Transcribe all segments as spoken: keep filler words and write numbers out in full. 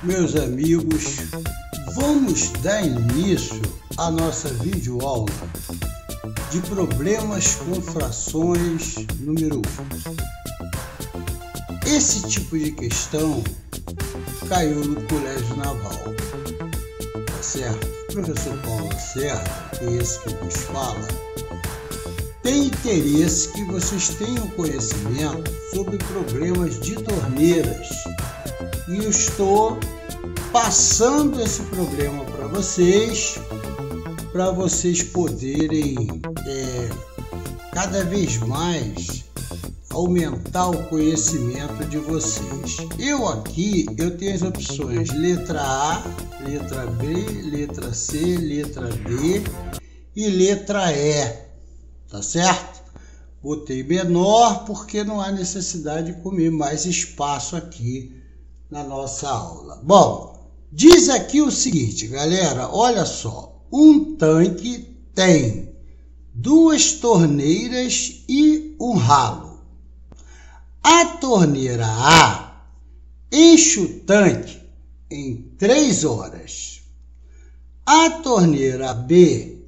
Meus amigos, vamos dar início à nossa videoaula de problemas com frações número um. Esse tipo de questão caiu no Colégio Naval, tá certo? O professor Paulo Lacerda, que é esse que vos fala, tem interesse que vocês tenham conhecimento sobre problemas de torneiras e eu estou passando esse problema para vocês, para vocês poderem é, cada vez mais aumentar o conhecimento de vocês. Eu aqui eu tenho as opções letra A, letra B, letra C, letra D e letra E. Tá certo? Botei menor porque não há necessidade de comer mais espaço aqui na nossa aula. Bom, diz aqui o seguinte, galera, olha só. Um tanque tem duas torneiras e um ralo. A torneira A enche o tanque em três horas. A torneira B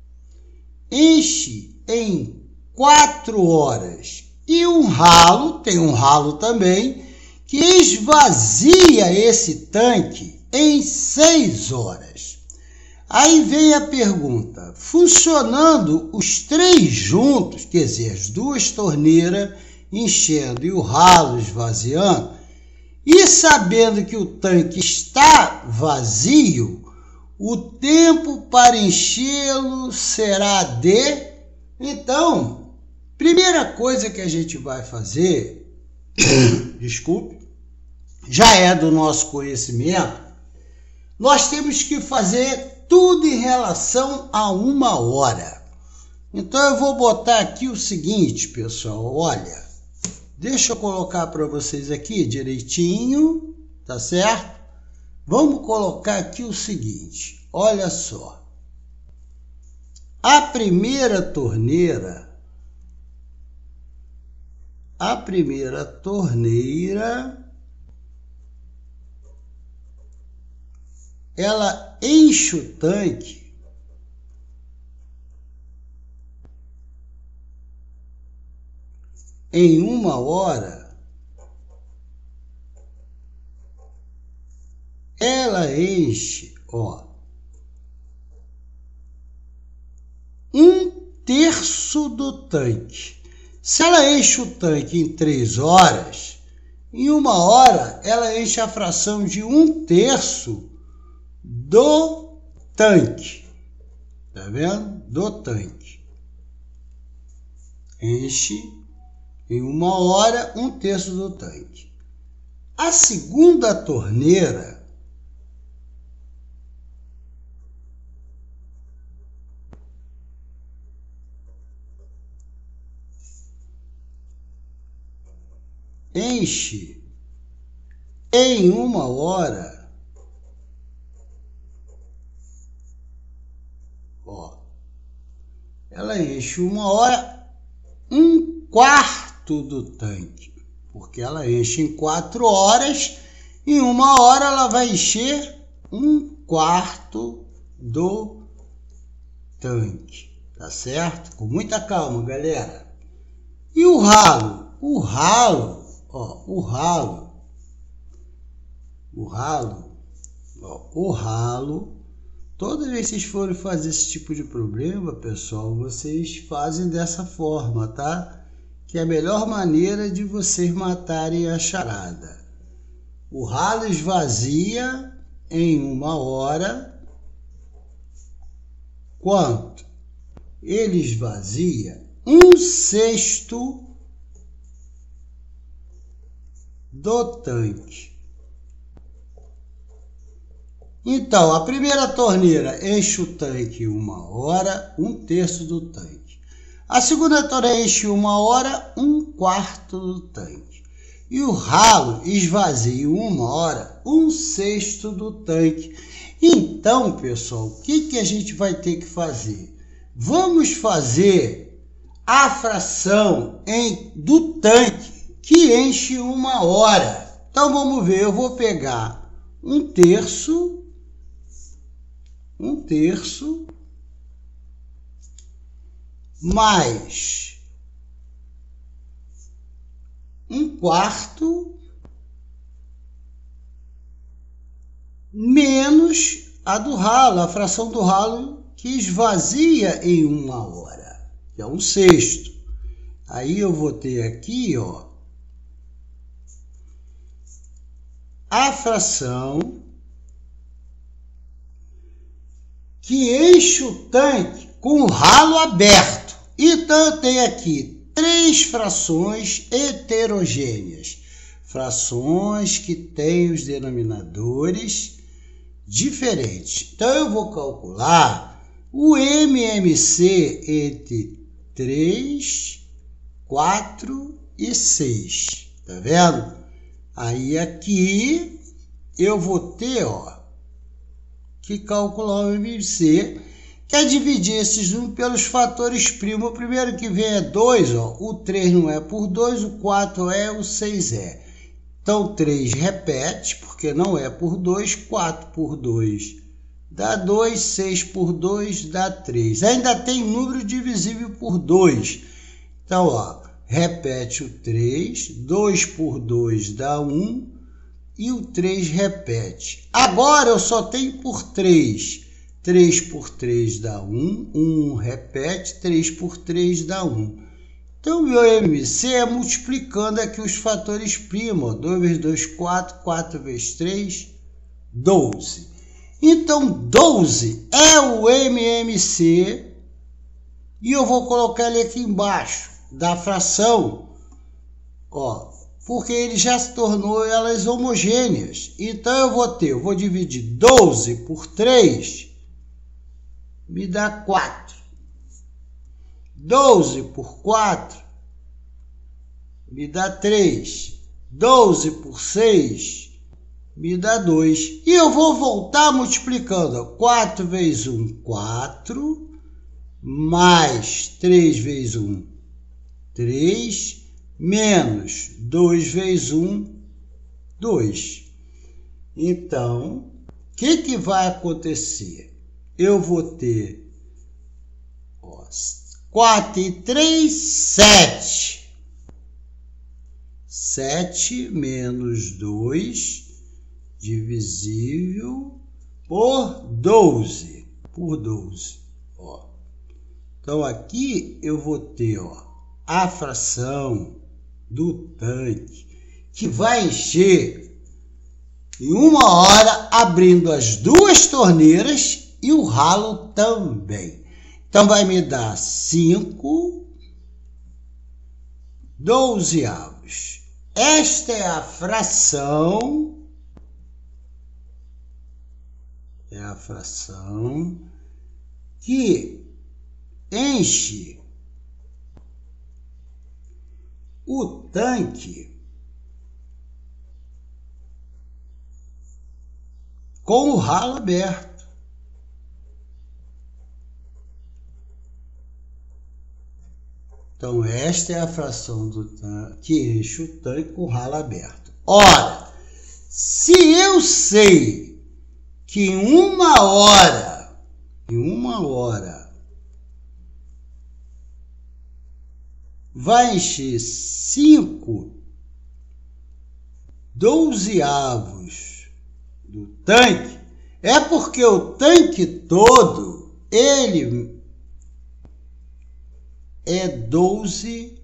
enche em quatro horas e um ralo, tem um ralo também, que esvazia esse tanque em seis horas. Aí vem a pergunta, funcionando os três juntos, quer dizer, as duas torneiras enchendo e o ralo esvaziando, e sabendo que o tanque está vazio, o tempo para enchê-lo será de... Então, primeira coisa que a gente vai fazer, desculpe, já é do nosso conhecimento, nós temos que fazer tudo em relação a uma hora. Então, eu vou botar aqui o seguinte, pessoal, olha, deixa eu colocar para vocês aqui direitinho, tá certo? Vamos colocar aqui o seguinte, olha só. A primeira torneira, a primeira torneira, ela enche o tanque em uma hora, ela enche, ó, um terço do tanque. Se ela enche o tanque em três horas, em uma hora ela enche a fração de um terço do tanque. Tá vendo? Do tanque. Enche em uma hora um terço do tanque. A segunda torneira enche em uma hora, ó, ela enche uma hora um quarto do tanque, porque ela enche em quatro horas, em uma hora ela vai encher um quarto do tanque, tá certo? Com muita calma, galera. E o ralo? O ralo Ó, o ralo, o ralo, ó, o ralo, toda vez que vocês forem fazer esse tipo de problema, pessoal, vocês fazem dessa forma, tá? Que é a melhor maneira de vocês matarem a charada. O ralo esvazia em uma hora. Quanto? Ele esvazia um sexto do tanque. Então, a primeira torneira enche o tanque em uma hora, um terço do tanque. A segunda torneira enche uma hora, um quarto do tanque. E o ralo esvazia em uma hora, um sexto do tanque. Então, pessoal, o que, que a gente vai ter que fazer? Vamos fazer a fração em, do tanque que enche uma hora. Então vamos ver, eu vou pegar um terço, um terço, mais um quarto, menos a do ralo, a fração do ralo que esvazia em uma hora, que é um sexto. Aí eu vou ter aqui, ó, a fração que enche o tanque com o ralo aberto. Então eu tenho aqui três frações heterogêneas, frações que têm os denominadores diferentes. Então eu vou calcular o M M C entre três, quatro e seis. Tá vendo? Aí aqui eu vou ter, ó, que calcular o M M C, que é dividir esses números pelos fatores primos. O primeiro que vem é dois, ó, o três não é por dois, o quatro é, o seis é. Então três repete, porque não é por dois, quatro por dois dá dois, seis por dois dá três. Ainda tem número divisível por dois. Então, ó, repete o três, dois por dois dá um, e o três repete. Agora eu só tenho por três. três por três dá um, um repete, três por três dá um. Então, o meu M M C é multiplicando aqui os fatores primos. dois vezes dois, quatro, quatro vezes três, doze. Então, doze é o M M C, e eu vou colocar ele aqui embaixo da fração, ó, porque ele já se tornou elas homogêneas. Então eu vou ter, eu vou dividir doze por três, me dá quatro. doze por quatro, me dá três. doze por seis, me dá dois. E eu vou voltar multiplicando. quatro vezes um, quatro, mais três vezes um, três, menos dois vezes um, dois. Então, o que, que vai acontecer? Eu vou ter, ó, quatro e três, sete. sete menos dois, divisível por doze. Por doze. Ó. Então, aqui eu vou ter, ó, a fração do tanque que vai encher em uma hora, abrindo as duas torneiras e o ralo também. Então, vai me dar cinco dozeavos. Esta é a fração, é a fração que enche o tanque com o ralo aberto. Então, esta é a fração do tanque que enche o tanque com o ralo aberto. Ora, se eu sei que em uma hora, em uma hora, vai encher cinco dozeavos do tanque, é porque o tanque todo, ele é doze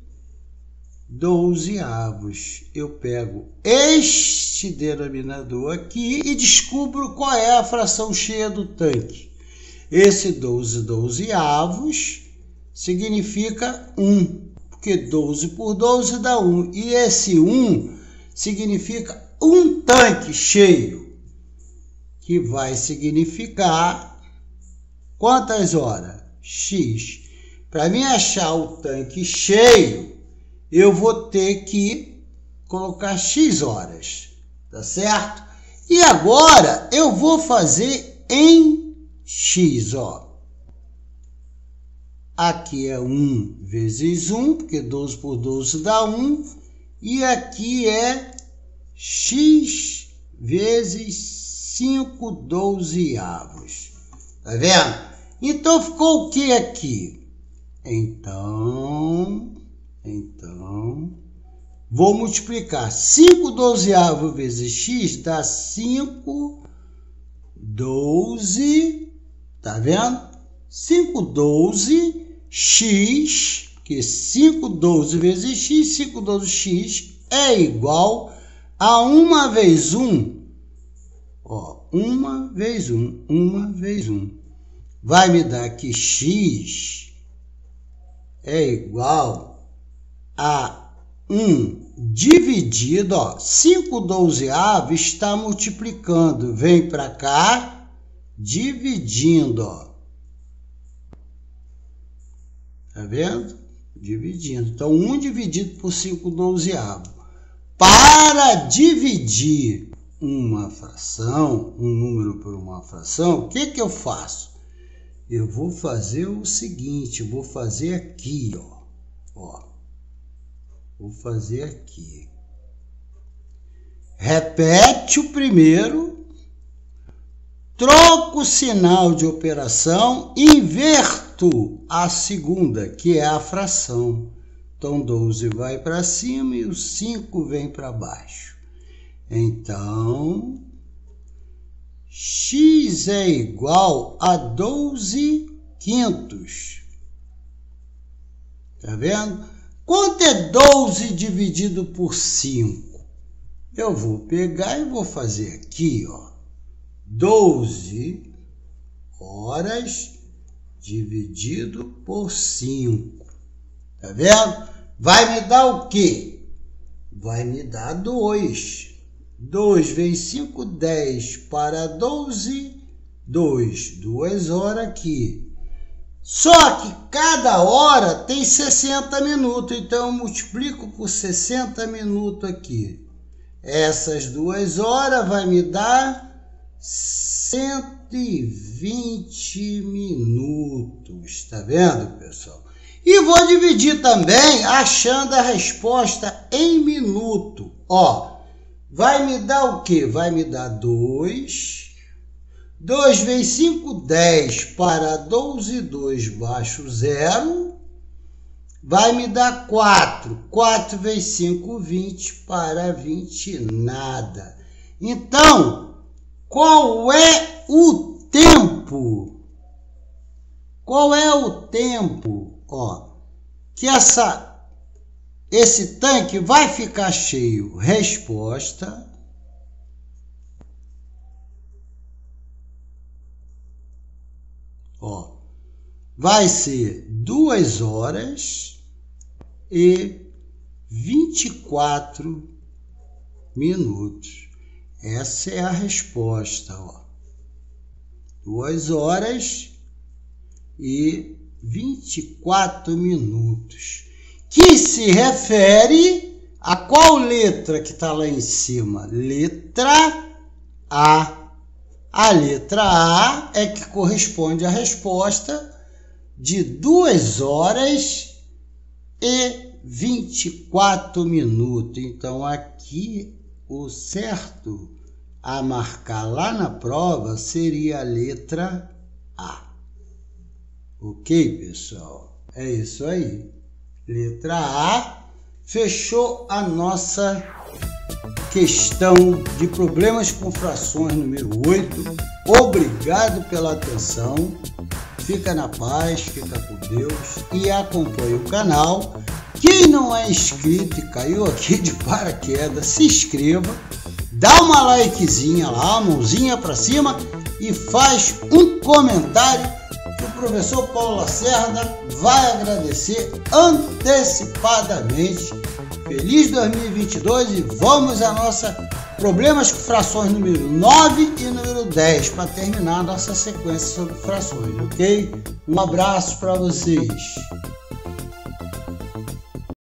dozeavos. Eu pego este denominador aqui e descubro qual é a fração cheia do tanque. Esse doze dozeavos significa um, porque doze por doze dá um. E esse um significa um tanque cheio, que vai significar quantas horas? X. Para mim achar o tanque cheio, eu vou ter que colocar X horas, tá certo? E agora eu vou fazer em X, ó. Aqui é um vezes um, porque doze por doze dá um. E aqui é X vezes cinco dozeavos. Tá vendo? Então ficou o que aqui? Então, então, vou multiplicar cinco dozeavos vezes x dá cinco, doze, tá vendo? cinco, doze, x, que cinco, doze vezes x, cinco, doze, x é igual a uma vezes um. Ó, uma vezes um, uma vezes um. Vai me dar que x é igual a um dividido, ó, cinco dozeavos está multiplicando, vem para cá, dividindo, ó. Tá vendo? Dividindo. Então, um dividido por cinco dozeavos. Para dividir uma fração, um número por uma fração, o que que eu faço? Eu vou fazer o seguinte, vou fazer aqui, ó. Ó. Vou fazer aqui. Repete o primeiro, troco o sinal de operação, inverto a segunda, que é a fração. Então, doze vai para cima e o cinco vem para baixo. Então, x é igual a doze quintos. Tá vendo? Quanto é doze dividido por cinco? Eu vou pegar e vou fazer aqui, ó. doze horas dividido por cinco. Tá vendo? Vai me dar o quê? Vai me dar dois. dois vezes cinco, dez para doze, dois. duas horas aqui. Só que cada hora tem sessenta minutos, então eu multiplico por sessenta minutos aqui. Essas duas horas vai me dar cento e vinte minutos, tá vendo, pessoal? E vou dividir também achando a resposta em minuto. Ó, vai me dar o quê? Vai me dar dois. dois vezes cinco, dez para doze, dois baixo zero. Vai me dar quatro. quatro vezes cinco, vinte para vinte, nada. Então, qual é o tempo? Qual é o tempo, ó, que essa, esse tanque vai ficar cheio? Resposta: ó, vai ser duas horas e vinte e quatro minutos. Essa é a resposta, ó. duas horas e vinte e quatro minutos. Que se refere a qual letra que está lá em cima? Letra A. A letra A é que corresponde à resposta de duas horas e vinte e quatro minutos. Então, aqui o certo a marcar lá na prova seria a letra A. Ok, pessoal? É isso aí. Letra A. Fechou a nossa questão de problemas com frações número oito. Obrigado pela atenção. Fica na paz, fica com Deus e acompanhe o canal. Quem não é inscrito e caiu aqui de paraquedas, se inscreva, dá uma likezinha lá, mãozinha para cima e faz um comentário que o professor Paulo Lacerda vai agradecer antecipadamente. Feliz dois mil e vinte e dois e vamos a nossa problemas com frações número nove e número dez para terminar a nossa sequência sobre frações, ok? Um abraço para vocês.